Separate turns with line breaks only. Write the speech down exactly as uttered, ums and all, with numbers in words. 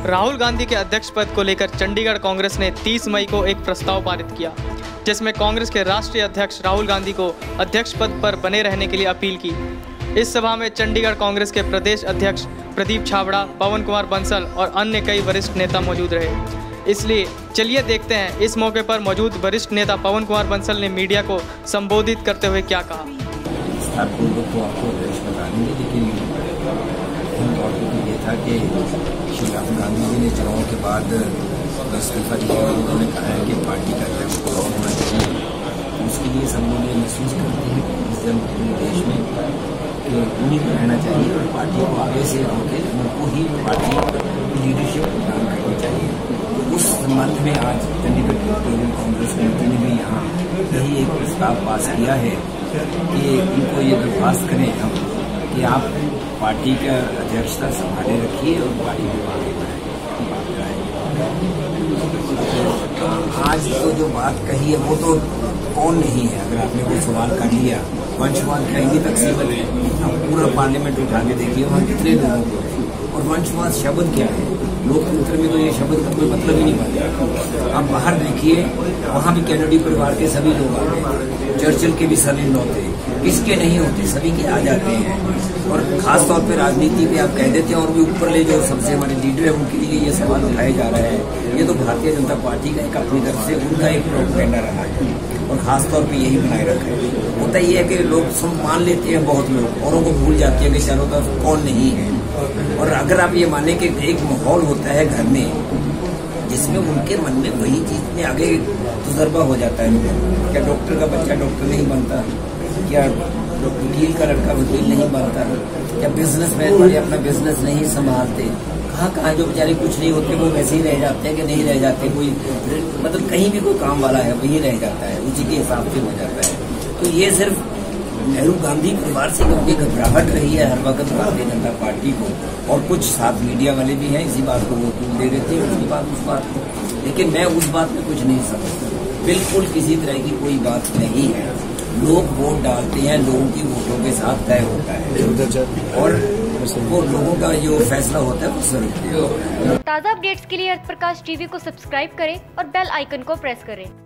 राहुल गांधी के अध्यक्ष पद को लेकर चंडीगढ़ कांग्रेस ने तीस मई को एक प्रस्ताव पारित किया, जिसमें कांग्रेस के राष्ट्रीय अध्यक्ष राहुल गांधी को अध्यक्ष पद पर बने रहने के लिए अपील की। इस सभा में चंडीगढ़ कांग्रेस के प्रदेश अध्यक्ष प्रदीप छाबड़ा, पवन कुमार बंसल और अन्य कई वरिष्ठ नेता मौजूद रहे। इसलिए चलिए देखते हैं इस मौके पर मौजूद वरिष्ठ नेता पवन कुमार बंसल ने मीडिया को संबोधित करते हुए क्या कहा।
ये था कि श्री राहुल गांधी जी ने चुनाव के बाद इस्तीफा दिया और उन्होंने कहा है कि पार्टी का अध्यक्ष होना चाहिए। उसके लिए सब लोग ये महसूस करते हैं इस पूरे देश में कि उन्हीं को रहना चाहिए और पार्टी को आगे से होकर उनको ही पार्टी की लीडरशिप प्रदान करनी चाहिए। उस संबंध में आज चंडीगढ़ टेरिटोरियल कांग्रेस कमेटी ने भी यहाँ यही एक प्रस्ताव पास किया है कि उनको ये दरख्वास्त करें हम कि आप पार्टी का अध्यक्षता संभाले रखिए और पार्टी को आगे बढ़ाइए। आज तो जो बात कही है वो तो कौन नहीं है, अगर आपने कोई सवाल कर लिया वंशवाद का ही तकसीमत है। आप पूरा पार्लियामेंट उठा के देखिए वहाँ कितने लोगों को, और वंशवाद शब्द क्या है, लोकतंत्र में तो ये शब्द का कोई मतलब ही नहीं बनता। आप बाहर देखिए वहाँ भी कैनेडी परिवार के सभी लोग आ गए, चर्चिल के भी सभी होते, किसके नहीं होते, सभी के आ जाते हैं। और खास तौर पे राजनीति पे आप कह देते हैं और भी ऊपर ले जो सबसे हमारे लीडर है उनके लिए ये सवाल उठाए जा रहे हैं। ये तो भारतीय जनता पार्टी का एक अपनी तरफ से उनका एक प्रोपेगेंडा रहा है और खास तौर पे यही बनाए रखा है। होता ये है कि लोग सब मान लेते हैं, बहुत लोग औरों को भूल जाते हैं कि चारों तरफ कौन नहीं है। और अगर आप ये माने कि एक माहौल होता है घर में जिसमें उनके मन में वही चीज में आगे तजुर्बा हो जाता है। क्या डॉक्टर का बच्चा डॉक्टर नहीं बनता, क्या वकील का लड़का वकील नहीं बनता, क्या बिजनेसमैन वाले अपना बिजनेस नहीं संभालते, कहाँ कहाँ जो बेचारे कुछ नहीं होते वो वैसे ही रह जाते हैं कि नहीं रह जाते। कोई मतलब कहीं भी कोई काम वाला है वही रह जाता है, उसी के हिसाब से हो जाता है। तो ये सिर्फ नेहरू गांधी परिवार से क्योंकि घबराहट रही है हर वक्त भारतीय जनता पार्टी को, और कुछ साथ मीडिया वाले भी हैं इसी बात को वो टूट दे देते हैं उसकी बात उस बात को, लेकिन मैं उस बात में कुछ नहीं समझता। बिल्कुल किसी तरह की कोई बात नहीं है। लोग वोट डालते हैं, लोगों की वोटों के साथ तय होता है और वो लोगों का जो फैसला होता है वो सर्व।
ताज़ा अपडेट्स के लिए अर्थ प्रकाश टीवी को सब्सक्राइब करें और बेल आइकन को प्रेस करें।